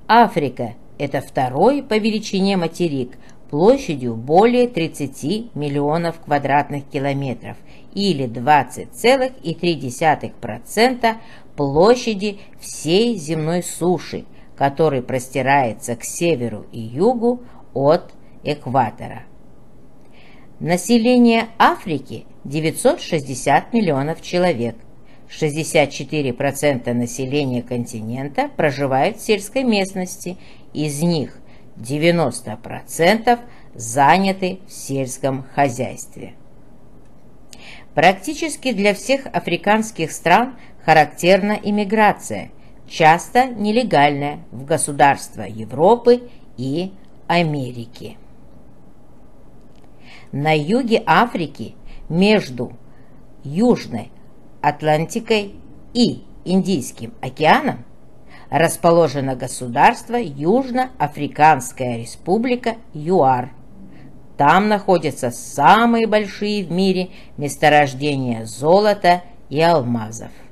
Африка – это второй по величине материк, площадью более 30 миллионов квадратных километров или 20,3% площади всей земной суши, который простирается к северу и югу от экватора. Население Африки 960 миллионов человек. 64% населения континента проживает в сельской местности, из них 90% заняты в сельском хозяйстве. Практически для всех африканских стран характерна иммиграция, часто нелегальная, в государства Европы и Америки. На юге Африки между Южной Атлантикой и Индийским океаном расположено государство Южноафриканская республика ЮАР. Там находятся самые большие в мире месторождения золота и алмазов.